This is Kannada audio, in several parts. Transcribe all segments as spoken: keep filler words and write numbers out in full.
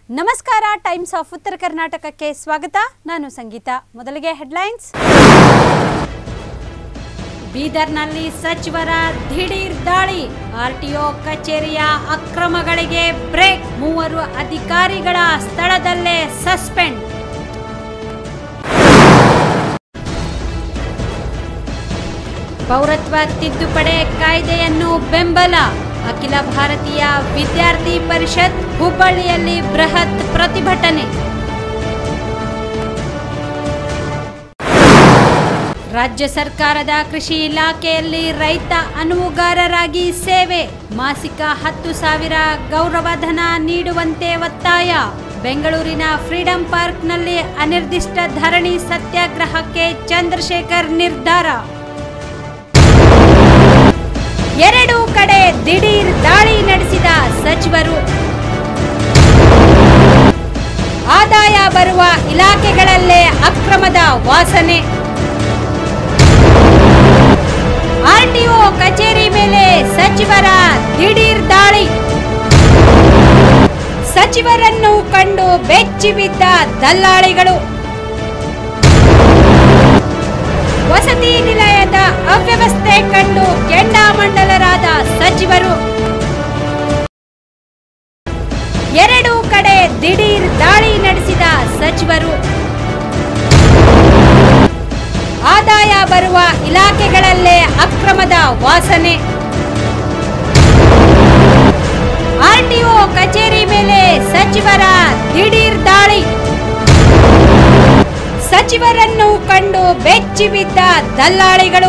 ನಮಸ್ಕಾರ, ಟೈಮ್ಸ್ ಆಫ್ ಉತ್ತರ ಕರ್ನಾಟಕಕ್ಕೆ ಸ್ವಾಗತ. ನಾನು ಸಂಗೀತ. ಮೊದಲಿಗೆ ಹೆಡ್ಲೈನ್ಸ್. ಬೀದರ್ನಲ್ಲಿ ಸಚಿವರ ದಿಢೀರ್ ದಾಳಿ, ಆರ್ಟಿಒ ಕಚೇರಿಯ ಅಕ್ರಮಗಳಿಗೆ ಬ್ರೇಕ್, ಮೂವರು ಅಧಿಕಾರಿಗಳ ಸ್ಥಳದಲ್ಲೇ ಸಸ್ಪೆಂಡ್. ಪೌರತ್ವ ತಿದ್ದುಪಡಿ ಕಾಯ್ದೆಯನ್ನು ಬೆಂಬಲ, ಅಖಿಲ ಭಾರತೀಯ ವಿದ್ಯಾರ್ಥಿ ಪರಿಷತ್ ಹುಬ್ಬಳ್ಳಿಯಲ್ಲಿ ಬೃಹತ್ ಪ್ರತಿಭಟನೆ. ರಾಜ್ಯ ಸರ್ಕಾರದ ಕೃಷಿ ಇಲಾಖೆಯಲ್ಲಿ ರೈತ ಅನುವುಗಾರರಾಗಿ ಸೇವೆ, ಮಾಸಿಕ ಹತ್ತು ಸಾವಿರ ಗೌರವಧನ ನೀಡುವಂತೆ ಒತ್ತಾಯ. ಬೆಂಗಳೂರಿನ ಫ್ರೀಡಂ ಪಾರ್ಕ್ನಲ್ಲಿ ಅನಿರ್ದಿಷ್ಟ ಧರಣಿ ಸತ್ಯಾಗ್ರಹಕ್ಕೆ ಚಂದ್ರಶೇಖರ್ ನಿರ್ಧಾರ. ಎರಡು ಕಡೆ ದಿಢೀರ್ ದಾಳಿ ನಡೆಸಿದ ಸಚಿವರು, ಆದಾಯ ಬರುವ ಇಲಾಖೆಗಳಲ್ಲೇ ಅಕ್ರಮದ ವಾಸನೆ. ಆರ್ಟಿಒ ಕಚೇರಿ ಮೇಲೆ ಸಚಿವರ ದಿಢೀರ್ ದಾಳಿ, ಸಚಿವರನ್ನು ಕಂಡು ಬೆಚ್ಚಿ ಬಿದ್ದ ದಲ್ಲಾಳಿಗಳು. ವಸತಿ ನಿಲಯದ ಅವ್ಯವಸ್ಥೆ ಕಂಡು ಕೆಂಡಾಮಂಡಲರಾದ ಸಚಿವರು, ಎರಡು ಕಡೆ ದಿಢೀರ್ ದಾಳಿ ನಡೆಸಿದ ಸಚಿವರು, ಆದಾಯ ಬರುವ ಇಲಾಖೆಗಳಲ್ಲೇ ಅಕ್ರಮದ ವಾಸನೆ. ಆರ್ಟಿಒ ಕಚೇರಿ ಮೇಲೆ ಸಚಿವರ ದಿಢೀರ್ ದಾಳಿ, ಸಚಿವರನ್ನು ಕಂಡು ಬೆಚ್ಚಿ ಬಿದ್ದ ದಲ್ಲಾಳಿಗಳು.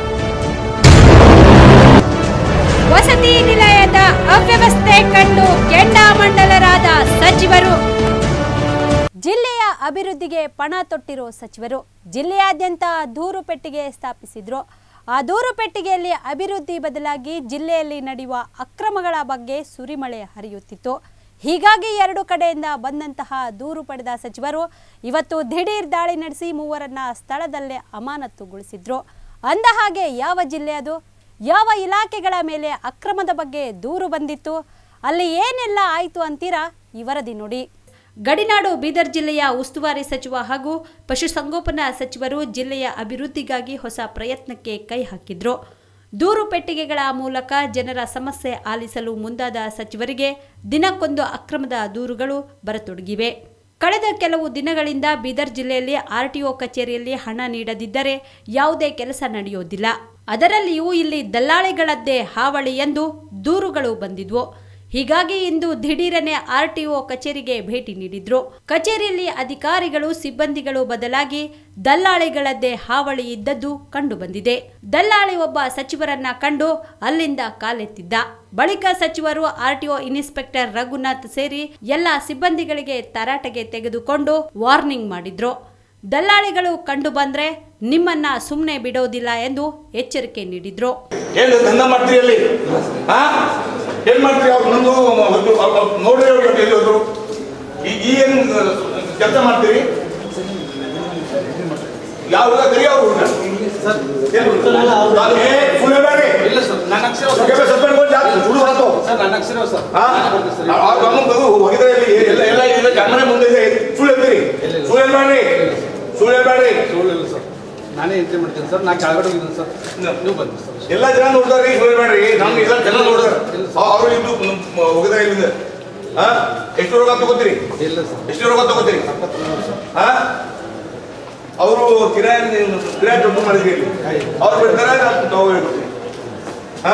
ವಸತಿ ನಿಲಯದ ಅವ್ಯವಸ್ಥೆ ಕಂಡು ಕೆಂಡಾಮಂಡಲರಾದ ಸಚಿವರು. ಜಿಲ್ಲೆಯ ಅಭಿವೃದ್ಧಿಗೆ ಪಣ ತೊಟ್ಟಿರೋ ಸಚಿವರು ಜಿಲ್ಲೆಯಾದ್ಯಂತ ದೂರು ಪೆಟ್ಟಿಗೆ ಸ್ಥಾಪಿಸಿದ್ರು. ಆ ದೂರು ಪೆಟ್ಟಿಗೆಯಲ್ಲಿ ಅಭಿವೃದ್ಧಿ ಬದಲಾಗಿ ಜಿಲ್ಲೆಯಲ್ಲಿ ನಡೆಯುವ ಅಕ್ರಮಗಳ ಬಗ್ಗೆ ಸುರಿಮಳೆ ಹರಿಯುತ್ತಿತ್ತು. ಹೀಗಾಗಿ ಎರಡು ಕಡೆಯಿಂದ ಬಂದಂತಹ ದೂರು ಪಡೆದ ಸಚಿವರು ಇವತ್ತು ದಿಢೀರ್ ದಾಳಿ ನಡೆಸಿ ಮೂವರನ್ನ ಸ್ಥಳದಲ್ಲೇ ಅಮಾನತುಗೊಳಿಸಿದ್ರು. ಅಂದ ಹಾಗೆ ಯಾವ ಜಿಲ್ಲೆ ಅದು? ಯಾವ ಇಲಾಖೆಗಳ ಮೇಲೆ ಅಕ್ರಮದ ಬಗ್ಗೆ ದೂರು ಬಂದಿತ್ತು? ಅಲ್ಲಿ ಏನೆಲ್ಲ ಆಯಿತು ಅಂತೀರಾ? ಈ ವರದಿ ನೋಡಿ. ಗಡಿನಾಡು ಬೀದರ್ ಜಿಲ್ಲೆಯ ಉಸ್ತುವಾರಿ ಸಚಿವ ಹಾಗೂ ಪಶುಸಂಗೋಪನಾ ಸಚಿವರು ಜಿಲ್ಲೆಯ ಅಭಿವೃದ್ಧಿಗಾಗಿ ಹೊಸ ಪ್ರಯತ್ನಕ್ಕೆ ಕೈ ಹಾಕಿದ್ರು. ದೂರು ಪೆಟ್ಟಿಗೆಗಳ ಮೂಲಕ ಜನರ ಸಮಸ್ಯೆ ಆಲಿಸಲು ಮುಂದಾದ ಸಚಿವರಿಗೆ ದಿನಕ್ಕೊಂದು ಅಕ್ರಮದ ದೂರುಗಳು ಬರತೊಡಗಿವೆ. ಕಳೆದ ಕೆಲವು ದಿನಗಳಿಂದ ಬೀದರ್ ಜಿಲ್ಲೆಯಲ್ಲಿ ಆರ್ಟಿಒ ಕಚೇರಿಯಲ್ಲಿ ಹಣ ನೀಡದಿದ್ದರೆ ಯಾವುದೇ ಕೆಲಸ ನಡೆಯೋದಿಲ್ಲ, ಅದರಲ್ಲಿಯೂ ಇಲ್ಲಿ ದಲ್ಲಾಳಿಗಳದ್ದೇ ಹಾವಳಿ ಎಂದು ದೂರುಗಳು ಬಂದಿದ್ವು. ಹೀಗಾಗಿ ಇಂದು ದಿಢೀರನೆ ಆರ್ಟಿಒ ಕಚೇರಿಗೆ ಭೇಟಿ ನೀಡಿದ್ರು. ಕಚೇರಿಯಲ್ಲಿ ಅಧಿಕಾರಿಗಳು ಸಿಬ್ಬಂದಿಗಳು ಬದಲಾಗಿ ದಲ್ಲಾಳಿಗಳದ್ದೇ ಹಾವಳಿ ಇದ್ದದ್ದು ಕಂಡು ಬಂದಿದೆ. ದಲ್ಲಾಳಿ ಒಬ್ಬ ಸಚಿವರನ್ನ ಕಂಡು ಅಲ್ಲಿಂದ ಕಾಲೆತ್ತಿದ್ದ. ಬಳಿಕ ಸಚಿವರು ಆರ್ಟಿಒ ಇನ್ಸ್ಪೆಕ್ಟರ್ ರಘುನಾಥ್ ಸೇರಿ ಎಲ್ಲ ಸಿಬ್ಬಂದಿಗಳಿಗೆ ತರಾಟೆಗೆ ತೆಗೆದುಕೊಂಡು ವಾರ್ನಿಂಗ್ ಮಾಡಿದ್ರು. ದಲ್ಲಾಳಿಗಳು ಕಂಡು ಬಂದ್ರೆ ನಿಮ್ಮನ್ನ ಸುಮ್ಮನೆ ಬಿಡೋದಿಲ್ಲ ಎಂದು ಎಚ್ಚರಿಕೆ ನೀಡಿದ್ರು. ಏನ್ ಮಾಡ್ತೀವಿ ಅವ್ರು ನಂದು ನೋಡ್ರಿ ಅವ್ರಿಗೆ ಎಲ್ಲಿದ್ರು ಏನು ಕೆಲಸ ಮಾಡ್ತೀರಿ? ಯಾವ ಕರಿ ಅವ್ರು ಗಮನ ಮುಂದೆ ಸುಳ್ಳು ಹೇಳ್ತೀರಿ, ಸುಳ್ಳು ಹೇಳ್ಬೇಡ್ರಿ, ಸುಳ್ಳು ಹೇಳ್ಬೇಡ್ರಿ. ನಾನೇ ಎಂಟ್ರಿ ಮಾಡ್ತೀನಿ ಸರ್. ನಾ ಕೆಳಗಡೆ ಹೋಗಿದ್ದೀನಿ ಸರ್. ನೀವು ಬನ್ನಿ ಸರ್. ಎಲ್ಲ ಜನ ನೋಡ್ತಾರ್ರಿ, ಸುಳ್ಳು ಹೇಳ್ಬೇಡ್ರಿ. ನಮ್ಗೆ ಎಲ್ಲ ಜನ ನೋಡ್ತಾರ. ಅವರು ಇದು ಹೋಗಿದ ಇಲ್ಲಿಂದ ಎಷ್ಟು ರೋಗ ತಗೋತೀರಿ? ಇಲ್ಲ ಸರ್. ಎಷ್ಟು ರೋಗ ತಗೋತೀರಿ? ಅವರು ಕಿರಾಯ ಕಿರಾಯ ದುಡ್ಡು ಮಾಡಿದ್ರಿ, ಅವ್ರು ಬಿಡ್ತಾರೆ ತಗೋಬೇಕು. ಹಾ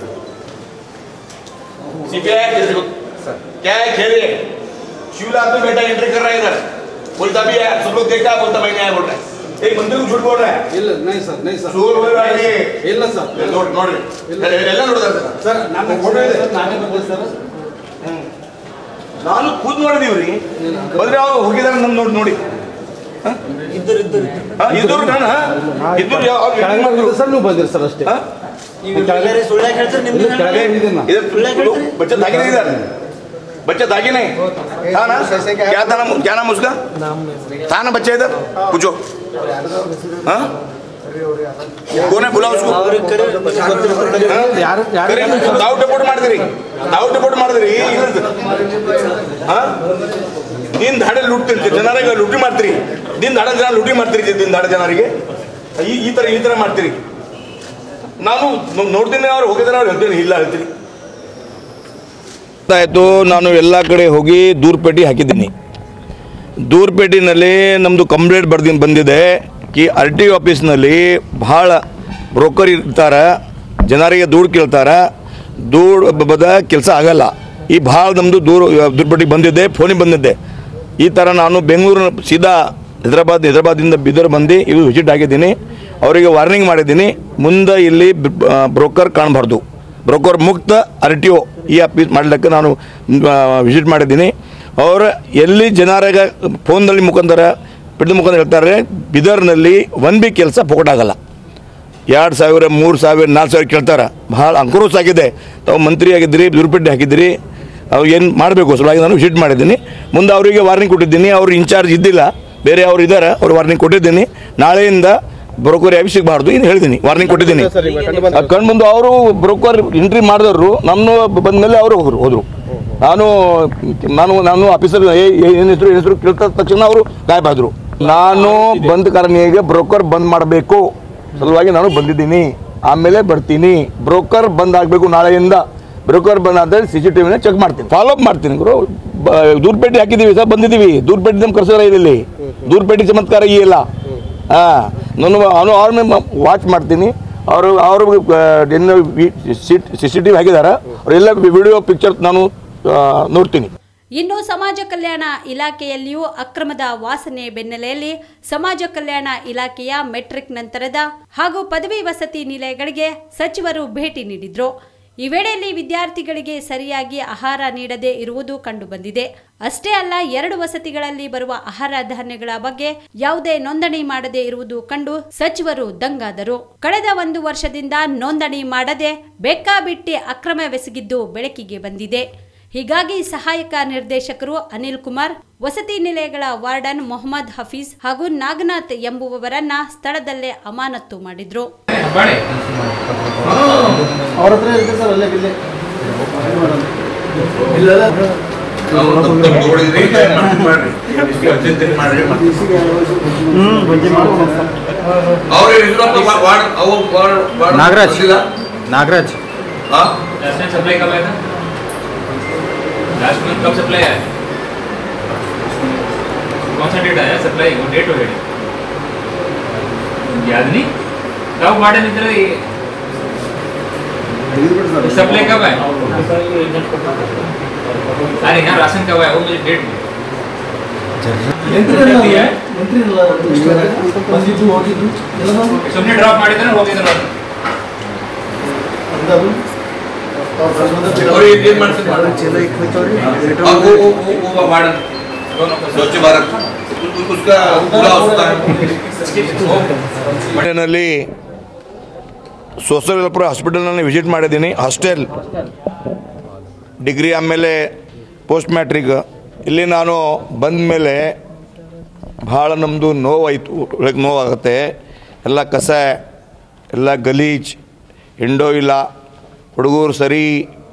सीपीआई जैसे क्या है खेल है? शिवलाल तो बेटा एंट्री कर रहा है इधर, बोलता भी है, सब लोग देखता है, बोलता मैं नहीं बोल रहा है. एक बंदे को झूठ बोल रहा है. ಇಲ್ಲ नहीं सर, नहीं सर. झूठ बोल रहा है. ಇಲ್ಲ ಸರ್. ನೋಡ್ ನೋಡ್ರಿ ಎಲ್ಲ ನೋಡ್ತಾರೆ ಸರ್. ನಾನು ಫೋಟೋ ಇದೆ ಸರ್. ನಾನೇ ಬಂದೆ ಸರ್. ನಾನು ಕೂತ್ ನೋಡಿದೀವ್ರಿ. ಬಂದ್ರೆ ಅವ್ರು ಹೋಗಿದಾರೆ ನಮ್ ನೋಡಿ ನೋಡಿ ಇದ್ದರು ಇದ್ದರು ಇದ್ರು ನಾನು ಇದ್ರು ಸರ್. ನೀವು ಬಂದಿರಿ ಸರ್ ಅಷ್ಟೇ. बच्चा दागी नहीं इधर, बच्चा दागी नहीं था ना? क्या था नाम, क्या नाम उसका था ना बच्चा? इधर पूछो. हाँ कौन है? बुला उसको. दाऊ ರಿಪೋರ್ಟ್ ಮಾಡಿದ್ರಿ, दाऊ ರಿಪೋರ್ಟ್ ಮಾಡಿದ್ರಿ. हाँ ದಿನ ದಾಡೆ ಲೂಟ್ತಿರ್ತೀರಿ, ಜನರಿಗೆ ಲೂಟಿ ಮಾಡ್ತೀರಿ, ದಿನ ದಾಡ ಜನ ಲೂಟಿ ಮಾಡ್ತೀರಿ, ದಿನ ದಾಡ ಜನರಿಗೆ ಈ ಈ ಥರ ಈ ಥರ ಮಾಡ್ತೀರಿ. ನಾನು ನೋಡ್ತೀನಿ, ಅವ್ರು ಹೋಗಿದ್ರೆ ಅವ್ರು ಹೇಳ್ತೀನಿ, ಇಲ್ಲ ಹೇಳ್ತೀನಿ. ಆಯಿತು, ನಾನು ಎಲ್ಲ ಕಡೆ ಹೋಗಿ ದೂರ್ಪೇಟೆ ಹಾಕಿದ್ದೀನಿ. ದೂರ್ಪೇಟೆನಲ್ಲಿ ನಮ್ಮದು ಕಂಪ್ಲೇಂಟ್ ಬರ್ದಿ ಬಂದಿದೆ ಕಿ ಆರ್ ಟಿ ಆಫೀಸ್ನಲ್ಲಿ ಭಾಳ ಬ್ರೋಕರ್ ಇರ್ತಾರೆ, ಜನರಿಗೆ ದುಡ್ಡು ಕೇಳ್ತಾರೆ, ದುಡ್ಡು ಬದ ಕೆಲಸ ಆಗಲ್ಲ. ಈ ಭಾಳ ನಮ್ಮದು ದೂರ ದೂರ್ಪೇಟೆಗೆ ಬಂದಿದ್ದೆ, ಫೋನಿಗೆ ಬಂದಿದ್ದೆ. ಈ ಥರ ನಾನು ಬೆಂಗಳೂರು ಸೀದಾ ಹೈದರಾಬಾದ್ ಹೈದರಾಬಾದಿಂದ ಬೀದರ್ ಬಂದು ಇದು ವಿಸಿಟ್ ಆಗಿದ್ದೀನಿ. ಅವರಿಗೆ ವಾರ್ನಿಂಗ್ ಮಾಡಿದ್ದೀನಿ, ಮುಂದೆ ಇಲ್ಲಿ ಬ್ರೋಕರ್ ಕಾಣಬಾರ್ದು, ಬ್ರೋಕರ್ ಮುಕ್ತ ಆರ್ ಟಿ ಒ ಈ ಆಫೀಸ್ ಮಾಡಲಿಕ್ಕೆ ನಾನು ವಿಸಿಟ್ ಮಾಡಿದ್ದೀನಿ. ಅವರು ಎಲ್ಲಿ ಜನರಿಗೆ ಫೋನ್ನಲ್ಲಿ ಮುಖಾಂತರ ಪಿಡಿದ ಮುಖಾಂತರ ಹೇಳ್ತಾರೆ, ಬೀದರ್ನಲ್ಲಿ ಒಂದು ಬಿ ಕೆಲಸ ಪೊಕಟಾಗಲ್ಲ, ಎರಡು ಸಾವಿರ ಮೂರು ಸಾವಿರ ನಾಲ್ಕು ಸಾವಿರ ಕೇಳ್ತಾರೆ. ಭಾಳ ಆಕ್ರೋಶ ಆಗಿದೆ. ತಾವು ಮಂತ್ರಿ ಆಗಿದ್ದಿರಿ, ದೂರ್ಪೇಟೆ ಹಾಕಿದ್ದೀರಿ, ಅವ್ರು ಏನು ಮಾಡಬೇಕು ಸಲುವಾಗಿ ನಾನು ವಿಸಿಟ್ ಮಾಡಿದ್ದೀನಿ. ಮುಂದೆ ಅವರಿಗೆ ವಾರ್ನಿಂಗ್ ಕೊಟ್ಟಿದ್ದೀನಿ. ಅವರು ಇನ್ಚಾರ್ಜ್ ಇದ್ದಿಲ್ಲ, ಬೇರೆ ಅವರು ಇದ್ದಾರೆ, ಅವ್ರು ವಾರ್ನಿಂಗ್ ಕೊಟ್ಟಿದ್ದೀನಿ. ನಾಳೆಯಿಂದ ಬ್ರೋಕರ್ ಆಫೀಸ್ ಸಿಗಬಾರ್ದು ಏನು ಹೇಳಿದ್ದೀನಿ, ವಾರ್ನಿಂಗ್ ಕೊಟ್ಟಿದ್ದೀನಿ. ಕಣ್ಣು ಮುಂದೆ ಅವರು ಬ್ರೋಕರ್ ಎಂಟ್ರಿ ಮಾಡಿದವರು ನಮ್ಮ ಬಂದ ಮೇಲೆ ಅವರು ಹೋದ್ರು ಹೋದರು ನಾನು ನಾನು ನಾನು ಆಫೀಸರ್ ಏನು ಹೆಸರು ಏನು ಹೆಸರು ಕೇಳ್ತ ತಕ್ಷಣ ಅವರು ಗಾಯಬಾದ್ರು. ನಾನು ಬಂದ ಕಾರಣಕ್ಕೆ ಬ್ರೋಕರ್ ಬಂದ್ ಮಾಡಬೇಕು ಸಲುವಾಗಿ ನಾನು ಬಂದಿದ್ದೀನಿ. ಆಮೇಲೆ ಬರ್ತೀನಿ. ಬ್ರೋಕರ್ ಬಂದ್ ಆಗಬೇಕು ನಾಳೆಯಿಂದ. ಬ್ರೋಕರ್ ಬಂದ್ ಆದರೆ ಸಿ ಸಿ ಟಿ ವಿನ ಚೆಕ್ ಮಾಡ್ತೀನಿ, ಫಾಲೋ ಅಪ್ ಮಾಡ್ತೀನಿ. ಗುರು ದೂರ್ಪೇಟೆ ಹಾಕಿದ್ದೀವಿ ಸರ್, ಬಂದಿದ್ದೀವಿ. ದೂರ್ಪೇಟೆ ನಮ್ಮ ಕರ್ಸಲ್ಲ ಇಲ್ಲಿ, ದೂರ್ಪೇಟೆ ಚಮತ್ಕಾರ ಈ ಇಲ್ಲ. ಹಾಂ, ನಾನು ಅವನು ಅವ್ರ ಮೇಲೆ ವಾಚ್ ಮಾಡ್ತೀನಿ. ಅವರು ಅವರು ಏನು ಸಿ ಸಿ ಟಿ ವಿ ಹಾಕಿದ್ದಾರೆ, ಅವರೆಲ್ಲ ವಿಡಿಯೋ ಪಿಕ್ಚರ್ ನಾನು ನೋಡ್ತೀನಿ. ಇನ್ನು ಸಮಾಜ ಕಲ್ಯಾಣ ಇಲಾಖೆಯಲ್ಲಿಯೂ ಅಕ್ರಮದ ವಾಸನೆ ಬೆನ್ನಲೆಯಲ್ಲಿ ಸಮಾಜ ಕಲ್ಯಾಣ ಇಲಾಖೆಯ ಮೆಟ್ರಿಕ್ ನಂತರದ ಹಾಗೂ ಪದವಿ ವಸತಿ ನಿಲಯಗಳಿಗೆ ಸಚಿವರು ಭೇಟಿ ನೀಡಿದ್ರು. ಈ ವೇಳೆಯಲ್ಲಿ ವಿದ್ಯಾರ್ಥಿಗಳಿಗೆ ಸರಿಯಾಗಿ ಆಹಾರ ನೀಡದೇ ಇರುವುದು ಕಂಡುಬಂದಿದೆ. ಅಷ್ಟೇ ಅಲ್ಲ, ಎರಡು ವಸತಿಗಳಲ್ಲಿ ಬರುವ ಆಹಾರ ಧಾನ್ಯಗಳ ಬಗ್ಗೆ ಯಾವುದೇ ನೋಂದಣಿ ಮಾಡದೇ ಇರುವುದು ಕಂಡು ಸಚಿವರು ದಂಗಾದರು. ಕಳೆದ ಒಂದು ವರ್ಷದಿಂದ ನೋಂದಣಿ ಮಾಡದೆ ಬೇಕಾಬಿಟ್ಟಿ ಅಕ್ರಮವೆಸಗಿದ್ದು ಬೆಳಕಿಗೆ ಬಂದಿದೆ. ಹೀಗಾಗಿ ಸಹಾಯಕ ನಿರ್ದೇಶಕರು ಅನಿಲ್ ಕುಮಾರ್, ವಸತಿ ನಿಲಯಗಳ ವಾರ್ಡನ್ ಮೊಹಮ್ಮದ್ ಹಫೀಜ್ ಹಾಗೂ ನಾಗನಾಥ್ ಎಂಬುವವರನ್ನ ಸ್ಥಳದಲ್ಲೇ ಅಮಾನತು ಮಾಡಿದ್ರು. नागराज नागराज सप्लाई कब आया था? लास्ट मंथ कब सप्लाई आया? कौन सा डेट आया सप्लाई? वो डेट हो गई याद नहीं? कब वार्डन इधर सप्लाई कब आया? अरे यहाँ राशन कब आया वो मुझे डेट सुनने ड्रॉप ಮಾಡಿದ್ರೆ ಹೋಗಿದ್ರು और ये ये मानसिक वार्डन चले और वो वो वो वार्डन स्वच्छ भारत उसका पूरा होता है. ಮನೆಯಲ್ಲಿ ಸೋಷಿಯಲ್ ವೆಲ್ಫೇರ್ ಹಾಸ್ಪಿಟಲ್ನಲ್ಲಿ ವಿಸಿಟ್ ಮಾಡಿದ್ದೀನಿ. ಹಾಸ್ಟೆಲ್ ಡಿಗ್ರಿ ಆಮೇಲೆ ಪೋಸ್ಟ್ ಮ್ಯಾಟ್ರಿಕ್ ಇಲ್ಲಿ ನಾನು ಬಂದ ಮೇಲೆ ಭಾಳ ನಮ್ಮದು ನೋವಾಯಿತು, ನೋವಾಗುತ್ತೆ. ಎಲ್ಲ ಕಸ, ಎಲ್ಲ ಗಲೀಜ್, ಎಂಡೋ ಇಲ್ಲ, ಹುಡುಗರು ಸರಿ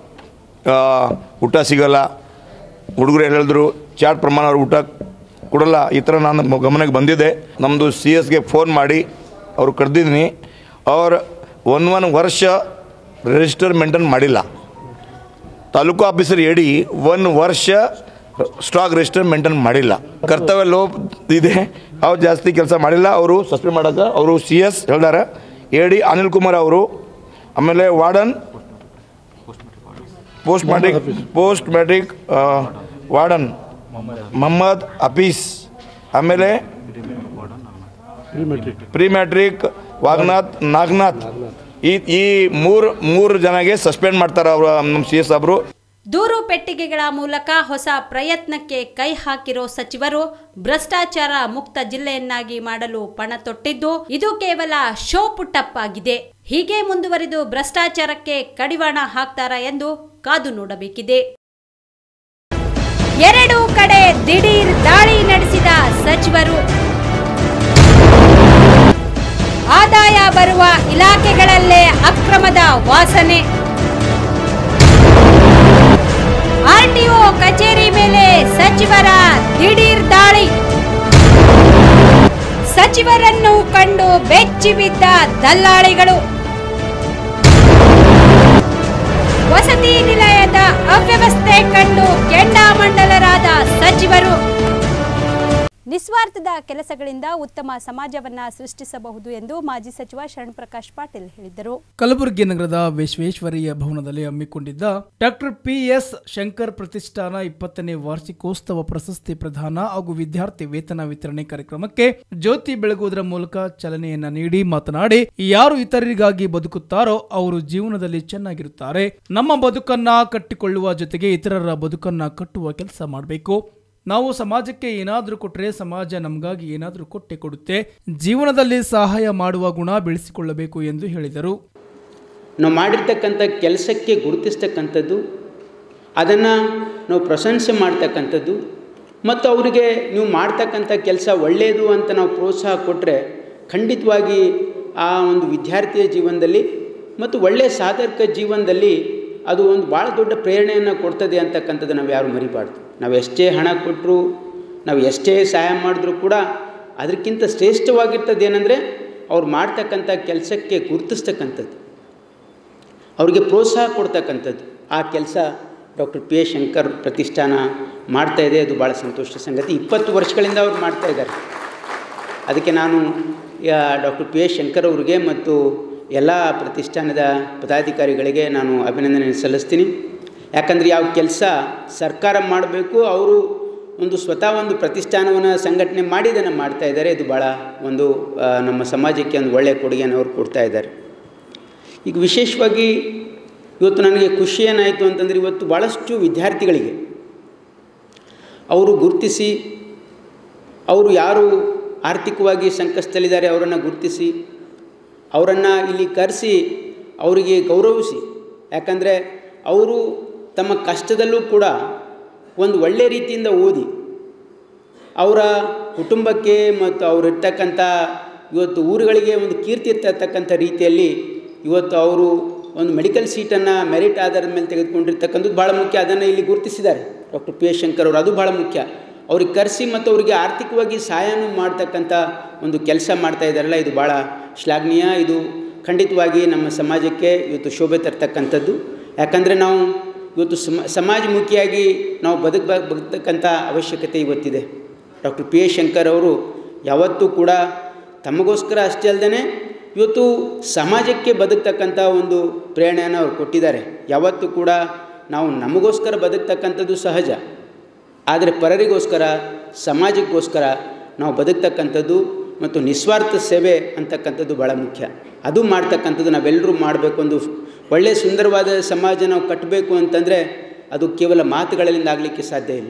ಊಟ ಸಿಗೋಲ್ಲ. ಹುಡುಗರು ಹೇಳಿದ್ರು ಚಾಟ್ ಪ್ರಮಾಣ ಅವ್ರು ಊಟ ಕೊಡಲ್ಲ. ಈ ಥರ ನಾನು ಗಮನಕ್ಕೆ ಬಂದಿದೆ. ನಮ್ಮದು ಸಿ ಎಸ್ಗೆ ಫೋನ್ ಮಾಡಿ ಅವರು ಕರೆದಿದ್ದೀನಿ. ಅವ್ರು ಒಂದು ಒಂದು ವರ್ಷ ರಿಜಿಸ್ಟರ್ ಮೇಂಟೈನ್ ಮಾಡಿಲ್ಲ. ತಾಲೂಕು ಆಫೀಸರ್ ಹೇಳಿ ಒಂದು ವರ್ಷ ಸ್ಟಾಕ್ ರಿಜಿಸ್ಟರ್ ಮೇಂಟೈನ್ ಮಾಡಿಲ್ಲ. ಕರ್ತವ್ಯ ಲೋಪ ಇದೆ, ಅವ್ರು ಜಾಸ್ತಿ ಕೆಲಸ ಮಾಡಿಲ್ಲ. ಅವರು ಸಸ್ಪೆಂಡ್ ಮಾಡೋಕೆ ಅವರು ಸಿ ಎಸ್ ಹೇಳ್ದಾರೆ. ಹೇಳಿ ಅನಿಲ್ ಕುಮಾರ್ ಅವರು, ಆಮೇಲೆ warden post matric post matric warden Mohammed Hafeez, ಆಮೇಲೆ ಪ್ರೀ ಮ್ಯಾಟ್ರಿಕ್ ವಾಗ್ನಾಥ್ ನಾಗನಾಥ್, ಈ ಈ ಮೂರು ಮೂರು ಜನಗೆ ಸಸ್ಪೆಂಡ್ ಮಾಡ್ತಾರೆ ಅವರು ನಮ್ಮ ಸಿ ಎಸ್ ಅವರು. ದೂರು ಪೆಟ್ಟಿಗೆಗಳ ಮೂಲಕ ಹೊಸ ಪ್ರಯತ್ನಕ್ಕೆ ಕೈ ಹಾಕಿರೋ ಸಚಿವರು ಭ್ರಷ್ಟಾಚಾರ ಮುಕ್ತ ಜಿಲ್ಲೆಯನ್ನಾಗಿ ಮಾಡಲು ಪಣ ತೊಟ್ಟಿದ್ದು ಇದು ಕೇವಲ ಶೋ ಪುಟ್ಟಪ್ ಆಗಿದೆ. ಹೀಗೆ ಮುಂದುವರಿದು ಭ್ರಷ್ಟಾಚಾರಕ್ಕೆ ಕಡಿವಾಣ ಹಾಕ್ತಾರಾ ಎಂದು ಕಾದು ನೋಡಬೇಕಿದೆ. ಎರಡು ಕಡೆ ದಿಢೀರ್ ದಾಳಿ ನಡೆಸಿದ ಸಚಿವರು. ಆದಾಯ ಬರುವ ಇಲಾಖೆಗಳಲ್ಲೇ ಅಕ್ರಮದ ವಾಸನೆ. ಆರ್ ಟಿ ಒ ಕಚೇರಿ ಮೇಲೆ ಸಚಿವ ಬೆಚ್ಚಿ ಬಿದ್ದ ದಲ್ಲಾಳಿಗಳು. ವಸತಿ ನಿಲಯದ ಅವ್ಯವಸ್ಥೆ ಕಂಡು ಕೆಂಡಾಮಂಡಲರಾದ ಸಚಿವರು. ನಿಸ್ವಾರ್ಥದ ಕೆಲಸಗಳಿಂದ ಉತ್ತಮ ಸಮಾಜವನ್ನ ಸೃಷ್ಟಿಸಬಹುದು ಎಂದು ಮಾಜಿ ಸಚಿವ ಶರಣ್ ಪ್ರಕಾಶ್ ಪಾಟೀಲ್ ಹೇಳಿದರು. ಕಲಬುರಗಿ ನಗರದ ವಿಶ್ವೇಶ್ವರಯ್ಯ ಭವನದಲ್ಲಿ ಹಮ್ಮಿಕೊಂಡಿದ್ದ ಡಾಕ್ಟರ್ ಪಿ ಎಸ್ ಶಂಕರ್ ಪ್ರತಿಷ್ಠಾನ ಇಪ್ಪತ್ತನೇ ವಾರ್ಷಿಕೋತ್ಸವ ಪ್ರಶಸ್ತಿ ಪ್ರದಾನ ಹಾಗೂ ವಿದ್ಯಾರ್ಥಿ ವೇತನ ವಿತರಣೆ ಕಾರ್ಯಕ್ರಮಕ್ಕೆ ಜ್ಯೋತಿ ಬೆಳಗುವುದರ ಮೂಲಕ ಚಾಲನೆಯನ್ನ ನೀಡಿ ಮಾತನಾಡಿ, ಯಾರು ಇತರರಿಗಾಗಿ ಬದುಕುತ್ತಾರೋ ಅವರು ಜೀವನದಲ್ಲಿ ಚೆನ್ನಾಗಿರುತ್ತಾರೆ. ನಮ್ಮ ಬದುಕನ್ನ ಕಟ್ಟಿಕೊಳ್ಳುವ ಜೊತೆಗೆ ಇತರರ ಬದುಕನ್ನ ಕಟ್ಟುವ ಕೆಲಸ ಮಾಡಬೇಕು. ನಾವು ಸಮಾಜಕ್ಕೆ ಏನಾದರೂ ಕೊಟ್ಟರೆ ಸಮಾಜ ನಮಗಾಗಿ ಏನಾದರೂ ಕೊಟ್ಟೆ ಕೊಡುತ್ತೆ. ಜೀವನದಲ್ಲಿ ಸಹಾಯ ಮಾಡುವ ಗುಣ ಬೆಳೆಸಿಕೊಳ್ಳಬೇಕು ಎಂದು ಹೇಳಿದರು. ನಾವು ಮಾಡಿರ್ತಕ್ಕಂಥ ಕೆಲಸಕ್ಕೆ ಗುರುತಿಸ್ತಕ್ಕಂಥದ್ದು, ಅದನ್ನು ನಾವು ಪ್ರಶಂಸೆ ಮಾಡ್ತಕ್ಕಂಥದ್ದು ಮತ್ತು ಅವರಿಗೆ ನೀವು ಮಾಡ್ತಕ್ಕಂಥ ಕೆಲಸ ಒಳ್ಳೆಯದು ಅಂತ ನಾವು ಪ್ರೋತ್ಸಾಹ ಕೊಟ್ಟರೆ ಖಂಡಿತವಾಗಿ ಆ ಒಂದು ವಿದ್ಯಾರ್ಥಿಯ ಜೀವನದಲ್ಲಿ ಮತ್ತು ಒಳ್ಳೆಯ ಸಾಧಕ ಜೀವನದಲ್ಲಿ ಅದು ಒಂದು ಭಾಳ ದೊಡ್ಡ ಪ್ರೇರಣೆಯನ್ನು ಕೊಡ್ತದೆ ಅಂತಕ್ಕಂಥದ್ದು ನಾವು ಯಾರು ಮರಿಬಾರ್ದು. ನಾವು ಎಷ್ಟೇ ಹಣ ಕೊಟ್ಟರು, ನಾವು ಎಷ್ಟೇ ಸಹಾಯ ಮಾಡಿದ್ರೂ ಕೂಡ ಅದಕ್ಕಿಂತ ಶ್ರೇಷ್ಠವಾಗಿರ್ತದೆ ಏನಂದರೆ ಅವ್ರು ಮಾಡ್ತಕ್ಕಂಥ ಕೆಲಸಕ್ಕೆ ಗುರುತಿಸ್ತಕ್ಕಂಥದ್ದು, ಅವರಿಗೆ ಪ್ರೋತ್ಸಾಹ ಕೊಡ್ತಕ್ಕಂಥದ್ದು. ಆ ಕೆಲಸ ಡಾಕ್ಟರ್ ಪಿ ಎಸ್ ಶಂಕರ್ ಪ್ರತಿಷ್ಠಾನ ಮಾಡ್ತಾಯಿದೆ. ಅದು ಭಾಳ ಸಂತೋಷದ ಸಂಗತಿ. ಇಪ್ಪತ್ತು ವರ್ಷಗಳಿಂದ ಅವ್ರು ಮಾಡ್ತಾಯಿದ್ದಾರೆ. ಅದಕ್ಕೆ ನಾನು ಡಾಕ್ಟರ್ ಪಿ ಎಸ್ ಶಂಕರ್ ಅವರಿಗೆ ಮತ್ತು ಎಲ್ಲ ಪ್ರತಿಷ್ಠಾನದ ಪದಾಧಿಕಾರಿಗಳಿಗೆ ನಾನು ಅಭಿನಂದನೆ ಸಲ್ಲಿಸ್ತೀನಿ. ಯಾಕಂದರೆ ಯಾವ ಕೆಲಸ ಸರ್ಕಾರ ಮಾಡಬೇಕು, ಅವರು ಒಂದು ಸ್ವತಃ ಒಂದು ಪ್ರತಿಷ್ಠಾನವನ್ನು ಸಂಘಟನೆ ಮಾಡಿ ಇದನ್ನು ಮಾಡ್ತಾಯಿದ್ದಾರೆ. ಇದು ಭಾಳ ಒಂದು ನಮ್ಮ ಸಮಾಜಕ್ಕೆ ಒಂದು ಒಳ್ಳೆಯ ಕೊಡುಗೆಯನ್ನು ಅವರು ಕೊಡ್ತಾ ಇದ್ದಾರೆ. ಈಗ ವಿಶೇಷವಾಗಿ ಇವತ್ತು ನನಗೆ ಖುಷಿ ಏನಾಯಿತು ಅಂತಂದರೆ, ಇವತ್ತು ಭಾಳಷ್ಟು ವಿದ್ಯಾರ್ಥಿಗಳಿಗೆ ಅವರು ಗುರುತಿಸಿ, ಅವರು ಯಾರು ಆರ್ಥಿಕವಾಗಿ ಸಂಕಷ್ಟದಲ್ಲಿದ್ದಾರೆ ಅವರನ್ನು ಗುರುತಿಸಿ ಅವರನ್ನು ಇಲ್ಲಿ ಕರೆಸಿ ಅವರಿಗೆ ಗೌರವಿಸಿ. ಯಾಕಂದರೆ ಅವರು ತಮ್ಮ ಕಷ್ಟದಲ್ಲೂ ಕೂಡ ಒಂದು ಒಳ್ಳೆಯ ರೀತಿಯಿಂದ ಓದಿ ಅವರ ಕುಟುಂಬಕ್ಕೆ ಮತ್ತು ಅವರಿರ್ತಕ್ಕಂಥ ಇವತ್ತು ಊರುಗಳಿಗೆ ಒಂದು ಕೀರ್ತಿ ತರ್ತಕ್ಕಂಥ ರೀತಿಯಲ್ಲಿ ಇವತ್ತು ಅವರು ಒಂದು ಮೆಡಿಕಲ್ ಸೀಟನ್ನು ಮೆರಿಟ್ ಆಧಾರದ ಮೇಲೆ ತೆಗೆದುಕೊಂಡಿರ್ತಕ್ಕಂಥದ್ದು ಭಾಳ ಮುಖ್ಯ. ಅದನ್ನು ಇಲ್ಲಿ ಗುರುತಿಸಿದ್ದಾರೆ ಡಾಕ್ಟರ್ ಪಿ ಎಸ್ ಶಂಕರ್ ಅವರು. ಅದು ಭಾಳ ಮುಖ್ಯ. ಅವ್ರಿಗೆ ಕರೆಸಿ ಮತ್ತು ಅವರಿಗೆ ಆರ್ಥಿಕವಾಗಿ ಸಹಾಯನೂ ಮಾಡ್ತಕ್ಕಂಥ ಒಂದು ಕೆಲಸ ಮಾಡ್ತಾ ಇದ್ದಾರಲ್ಲ, ಇದು ಭಾಳ ಶ್ಲಾಘನೀಯ. ಇದು ಖಂಡಿತವಾಗಿ ನಮ್ಮ ಸಮಾಜಕ್ಕೆ ಇವತ್ತು ಶೋಭೆ ತರ್ತಕ್ಕಂಥದ್ದು. ಯಾಕಂದರೆ ನಾವು ಇವತ್ತು ಸಮ ಸಮಾಜಮುಖಿಯಾಗಿ ನಾವು ಬದುಕ ಬದುಕತಕ್ಕಂಥ ಅವಶ್ಯಕತೆ ಇವತ್ತಿದೆ. ಡಾಕ್ಟರ್ ಪಿ ಎಸ್ ಶಂಕರ್ ಅವರು ಯಾವತ್ತೂ ಕೂಡ ತಮಗೋಸ್ಕರ ಅಷ್ಟೇ ಅಲ್ಲದೆ ಇವತ್ತು ಸಮಾಜಕ್ಕೆ ಬದುಕ್ತಕ್ಕಂಥ ಒಂದು ಪ್ರೇರಣೆಯನ್ನು ಅವರು ಕೊಟ್ಟಿದ್ದಾರೆ. ಯಾವತ್ತೂ ಕೂಡ ನಾವು ನಮಗೋಸ್ಕರ ಬದುಕ್ತಕ್ಕಂಥದ್ದು ಸಹಜ, ಆದರೆ ಪರರಿಗೋಸ್ಕರ ಸಮಾಜಕ್ಕೋಸ್ಕರ ನಾವು ಬದುಕ್ತಕ್ಕಂಥದ್ದು ಮತ್ತು ನಿಸ್ವಾರ್ಥ ಸೇವೆ ಅಂತಕ್ಕಂಥದ್ದು ಭಾಳ ಮುಖ್ಯ. ಅದು ಮಾಡ್ತಕ್ಕಂಥದ್ದು ನಾವೆಲ್ಲರೂ ಮಾಡಬೇಕು. ಒಂದು ಒಳ್ಳೆಯ ಸುಂದರವಾದ ಸಮಾಜ ನಾವು ಕಟ್ಟಬೇಕು ಅಂತಂದರೆ ಅದು ಕೇವಲ ಮಾತುಗಳಿಂದ ಆಗಲಿಕ್ಕೆ ಸಾಧ್ಯ ಇಲ್ಲ.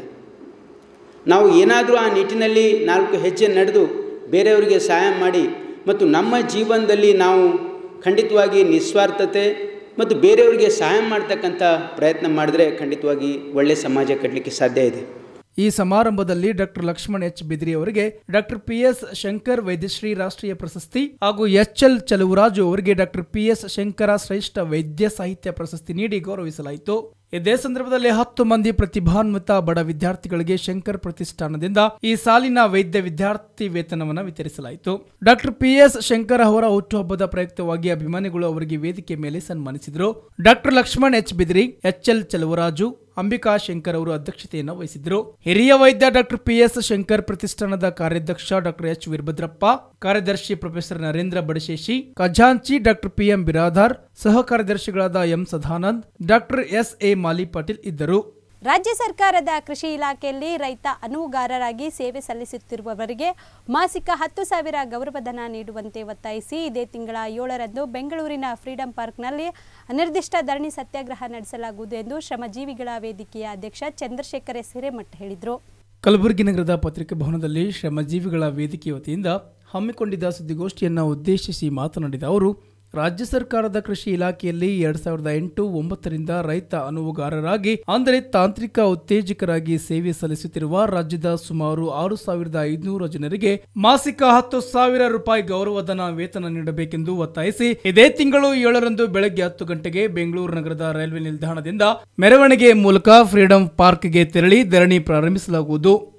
ನಾವು ಏನಾದರೂ ಆ ನಿಟ್ಟಿನಲ್ಲಿ ನಾಲ್ಕು ಹೆಜ್ಜೆ ನಡೆದು ಬೇರೆಯವರಿಗೆ ಸಹಾಯ ಮಾಡಿ ಮತ್ತು ನಮ್ಮ ಜೀವನದಲ್ಲಿ ನಾವು ಖಂಡಿತವಾಗಿ ನಿಸ್ವಾರ್ಥತೆ ಮತ್ತು ಬೇರೆಯವರಿಗೆ ಸಹಾಯ ಮಾಡ್ತಕ್ಕಂಥ ಪ್ರಯತ್ನ ಮಾಡಿದ್ರೆ ಖಂಡಿತವಾಗಿ ಒಳ್ಳೆಯ ಸಮಾಜ ಕಟ್ಟಲಿಕ್ಕೆ ಸಾಧ್ಯ ಇದೆ. ಈ ಸಮಾರಂಭದಲ್ಲಿ ಡಾಕ್ಟರ್ ಲಕ್ಷ್ಮಣ್ ಎಚ್ ಬಿದ್ರಿ ಅವರಿಗೆ ಡಾಕ್ಟರ್ ಪಿ ಎಸ್ ಶಂಕರ್ ವೈದ್ಯಶ್ರೀ ರಾಷ್ಟ್ರೀಯ ಪ್ರಶಸ್ತಿ ಹಾಗೂ ಎಚ್ ಎಲ್ ಚಲುವರಾಜು ಅವರಿಗೆ ಡಾಕ್ಟರ್ ಪಿ ಎಸ್ ಶಂಕರ ಶ್ರೇಷ್ಠ ವೈದ್ಯ ಸಾಹಿತ್ಯ ಪ್ರಶಸ್ತಿ ನೀಡಿ ಗೌರವಿಸಲಾಯಿತು. ಇದೇ ಸಂದರ್ಭದಲ್ಲಿ ಹತ್ತು ಮಂದಿ ಪ್ರತಿಭಾನ್ವಿತ ಬಡ ವಿದ್ಯಾರ್ಥಿಗಳಿಗೆ ಶಂಕರ್ ಪ್ರತಿಷ್ಠಾನದಿಂದ ಈ ಸಾಲಿನ ವೈದ್ಯ ವಿದ್ಯಾರ್ಥಿ ವೇತನವನ್ನು ವಿತರಿಸಲಾಯಿತು. ಡಾಕ್ಟರ್ ಪಿ ಎಸ್ ಶಂಕರ್ ಅವರ ಹುಟ್ಟುಹಬ್ಬದ ಪ್ರಯುಕ್ತವಾಗಿ ಅಭಿಮಾನಿಗಳು ಅವರಿಗೆ ವೇದಿಕೆ ಮೇಲೆ ಸನ್ಮಾನಿಸಿದರು. Doctor Laxman H Bidri, H L Chaluvaraju, Ambika Shankar ಅವರು ಅಧ್ಯಕ್ಷತೆಯನ್ನು ವಹಿಸಿದ್ರು. ಹಿರಿಯ ವೈದ್ಯ ಡಾಕ್ಟರ್ ಪಿ ಎಸ್ ಶಂಕರ್ ಪ್ರತಿಷ್ಠಾನದ ಕಾರ್ಯಾಧ್ಯಕ್ಷ ಡಾಕ್ಟರ್ ಎಚ್ ವೀರಭದ್ರಪ್ಪ, ಕಾರ್ಯದರ್ಶಿ ಪ್ರೊಫೆಸರ್ ನರೇಂದ್ರ ಬಡಶೇಷಿ, ಖಜಾಂಚಿ ಡಾಕ್ಟರ್ ಪಿ ಎಂ ಬಿರಾದಾರ್, ಸಹ ಕಾರ್ಯದರ್ಶಿಗಳಾದ M Sadanand, doctor S A Mali Patil ಇದ್ದರು. ರಾಜ್ಯ ಸರ್ಕಾರದ ಕೃಷಿ ಇಲಾಖೆಯಲ್ಲಿ ರೈತ ಅನುವುಗಾರರಾಗಿ ಸೇವೆ ಸಲ್ಲಿಸುತ್ತಿರುವವರಿಗೆ ಮಾಸಿಕ ಹತ್ತು ಸಾವಿರ ಗೌರವಧನ ನೀಡುವಂತೆ ಒತ್ತಾಯಿಸಿ ಇದೇ ತಿಂಗಳ ಏಳರಂದು ಬೆಂಗಳೂರಿನ ಫ್ರೀಡಂ ಪಾರ್ಕ್ನಲ್ಲಿ ಅನಿರ್ದಿಷ್ಟ ಧರಣಿ ಸತ್ಯಾಗ್ರಹ ನಡೆಸಲಾಗುವುದು ಎಂದು ಶ್ರಮಜೀವಿಗಳ ವೇದಿಕೆಯ ಅಧ್ಯಕ್ಷ ಚಂದ್ರಶೇಖರ್ ಎಸ್ ಹಿರೇಮಠ ಹೇಳಿದರು. ಕಲಬುರಗಿ ನಗರದ ಪತ್ರಿಕೆ ಭವನದಲ್ಲಿ ಶ್ರಮಜೀವಿಗಳ ವೇದಿಕೆ ವತಿಯಿಂದ ಹಮ್ಮಿಕೊಂಡಿದ್ದ ಸುದ್ದಿಗೋಷ್ಠಿಯನ್ನು ಉದ್ದೇಶಿಸಿ ಮಾತನಾಡಿದ ಅವರು, ರಾಜ್ಯ ಸರ್ಕಾರದ ಕೃಷಿ ಇಲಾಖೆಯಲ್ಲಿ ಎರಡ್ ಸಾವಿರದ ಎಂಟು ಒಂಬತ್ತರಿಂದ ರೈತ ಅನುವುಗಾರರಾಗಿ ಅಂದರೆ ತಾಂತ್ರಿಕ ಉತ್ತೇಜಕರಾಗಿ ಸೇವೆ ಸಲ್ಲಿಸುತ್ತಿರುವ ರಾಜ್ಯದ ಸುಮಾರು ಆರು ಸಾವಿರದ ಐದುನೂರು ಜನರಿಗೆ ಮಾಸಿಕ ಹತ್ತು ಸಾವಿರ ರೂಪಾಯಿ ಗೌರವಧನ ವೇತನ ನೀಡಬೇಕೆಂದು ಒತ್ತಾಯಿಸಿ ಇದೇ ತಿಂಗಳು ಏಳರಂದು ಬೆಳಗ್ಗೆ ಹತ್ತು ಗಂಟೆಗೆ ಬೆಂಗಳೂರು ನಗರದ ರೈಲ್ವೆ ನಿಲ್ದಾಣದಿಂದ ಮೆರವಣಿಗೆ ಮೂಲಕ ಫ್ರೀಡಂ ಪಾರ್ಕ್ಗೆ ತೆರಳಿ ಧರಣಿ ಪ್ರಾರಂಭಿಸಲಾಗುವುದು.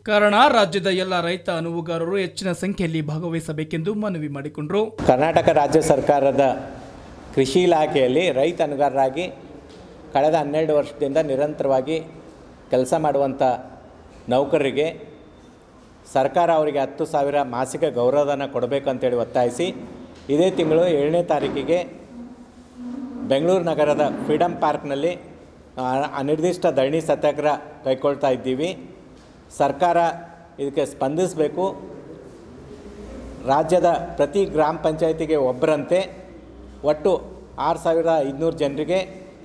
ಕಾರಣ ರಾಜ್ಯದ ಎಲ್ಲ ರೈತ ಅನುವುಗಾರರು ಹೆಚ್ಚಿನ ಸಂಖ್ಯೆಯಲ್ಲಿ ಭಾಗವಹಿಸಬೇಕೆಂದು ಮನವಿ ಮಾಡಿಕೊಂಡರು. ಕರ್ನಾಟಕ ರಾಜ್ಯ ಸರ್ಕಾರದ ಕೃಷಿ ಇಲಾಖೆಯಲ್ಲಿ ರೈತ ಅನುಗಾರರಾಗಿ ಕಳೆದ ಹನ್ನೆರಡು ವರ್ಷದಿಂದ ನಿರಂತರವಾಗಿ ಕೆಲಸ ಮಾಡುವಂಥ ನೌಕರರಿಗೆ ಸರ್ಕಾರ ಅವರಿಗೆ ಹತ್ತು ಸಾವಿರ ಮಾಸಿಕ ಗೌರವಧನ ಕೊಡಬೇಕು ಅಂತೇಳಿ ಒತ್ತಾಯಿಸಿ ಇದೇ ತಿಂಗಳು ಏಳನೇ ತಾರೀಕಿಗೆ ಬೆಂಗಳೂರು ನಗರದ ಫ್ರೀಡಮ್ ಪಾರ್ಕ್ನಲ್ಲಿ ಅನಿರ್ದಿಷ್ಟ ಧರಣಿ ಸತ್ಯಾಗ್ರಹ ಕೈಗೊಳ್ತಾ ಇದ್ದೀವಿ. ಸರ್ಕಾರ ಇದಕ್ಕೆ ಸ್ಪಂದಿಸಬೇಕು. ರಾಜ್ಯದ ಪ್ರತಿ ಗ್ರಾಮ ಪಂಚಾಯತಿಗೆ ಒಬ್ಬರಂತೆ ಒಟ್ಟು ಆರು ಸಾವಿರದ ಐದುನೂರು ಜನರಿಗೆ